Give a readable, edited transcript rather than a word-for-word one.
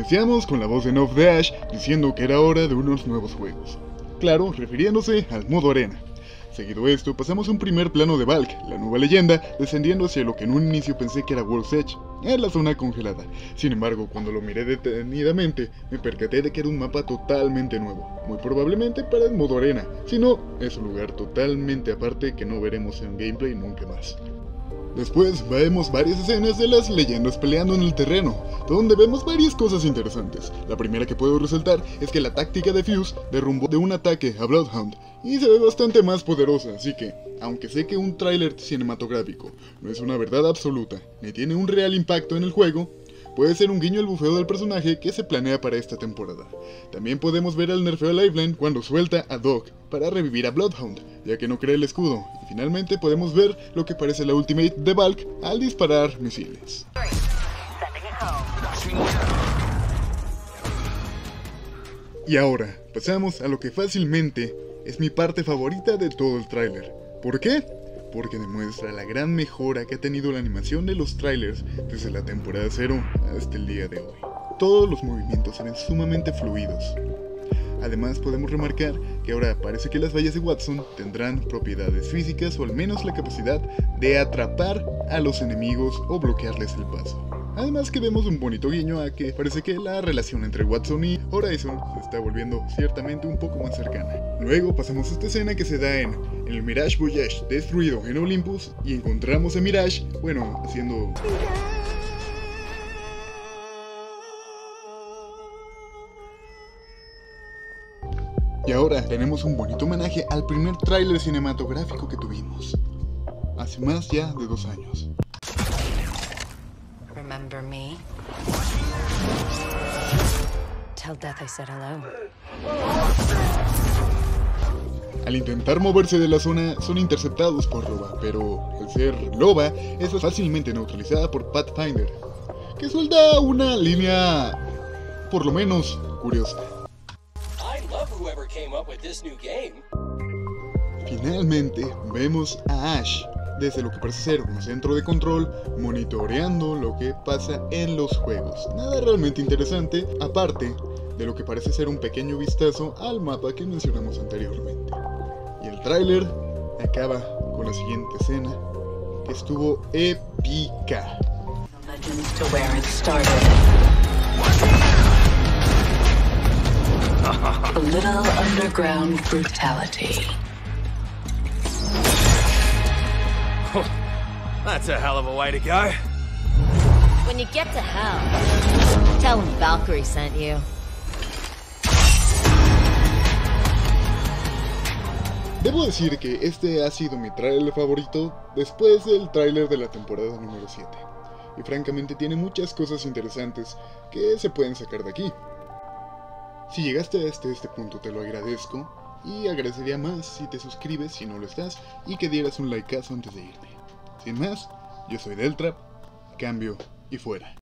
Iniciamos con la voz en off de Ash diciendo que era hora de unos nuevos juegos. Claro, refiriéndose al modo arena. Seguido esto, pasamos a un primer plano de Valk, la nueva leyenda, descendiendo hacia lo que en un inicio pensé que era World's Edge, en la zona congelada. Sin embargo, cuando lo miré detenidamente, me percaté de que era un mapa totalmente nuevo, muy probablemente para el modo arena, si no, es un lugar totalmente aparte que no veremos en gameplay nunca más. Después vemos varias escenas de las leyendas peleando en el terreno, donde vemos varias cosas interesantes. La primera que puedo resaltar es que la táctica de Fuse derrumbó de un ataque a Bloodhound, y se ve bastante más poderosa, así que, aunque sé que un tráiler cinematográfico no es una verdad absoluta, ni tiene un real impacto en el juego, puede ser un guiño al bufeo del personaje que se planea para esta temporada. También podemos ver al nerfeo a Liveline cuando suelta a Doc para revivir a Bloodhound, ya que no crea el escudo, y finalmente podemos ver lo que parece la ultimate de Valk al disparar misiles. Y ahora, pasamos a lo que fácilmente es mi parte favorita de todo el tráiler. ¿Por qué? Porque demuestra la gran mejora que ha tenido la animación de los trailers desde la temporada 0 hasta el día de hoy. Todos los movimientos se ven sumamente fluidos. Además podemos remarcar que ahora parece que las vallas de Wattson tendrán propiedades físicas o al menos la capacidad de atrapar a los enemigos o bloquearles el paso. Además que vemos un bonito guiño a que parece que la relación entre Wattson y Horizon se está volviendo ciertamente un poco más cercana. Luego pasamos a esta escena que se da en el Mirage Voyage destruido en Olympus y encontramos a Mirage, bueno, haciendo... Y ahora tenemos un bonito homenaje al primer tráiler cinematográfico que tuvimos, hace más ya de 2 años. Remember me? Tell death I said hello. Al intentar moverse de la zona, son interceptados por Loba, pero al ser Loba, es fácilmente neutralizada por Pathfinder, que suelta una línea, por lo menos, curiosa. Finalmente, vemos a Ash, desde lo que parece ser un centro de control, monitoreando lo que pasa en los juegos. Nada realmente interesante, aparte de lo que parece ser un pequeño vistazo al mapa que mencionamos anteriormente. Y el tráiler acaba con la siguiente escena, que estuvo épica. A little underground brutality. That's a hell of a way to go. When you get to hell, tell them Valkyrie sent you. Debo decir que este ha sido mi tráiler favorito después del tráiler de la temporada número 7. Y francamente tiene muchas cosas interesantes que se pueden sacar de aquí. Si llegaste hasta este punto te lo agradezco, y agradecería más si te suscribes si no lo estás, y que dieras un likeazo antes de irte. Sin más, yo soy Deltrap, cambio y fuera.